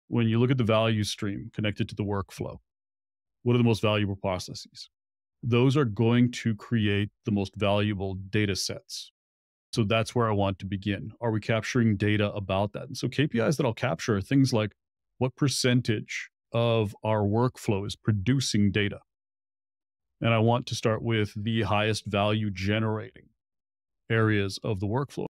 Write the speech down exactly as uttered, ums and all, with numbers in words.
when you look at the value stream connected to the workflow, what are the most valuable processes? Those are going to create the most valuable data sets. So that's where I want to begin. Are we capturing data about that? And so K P Is that I'll capture are things like what percentage of our workflow is producing data. And I want to start with the highest value generating areas of the workflow.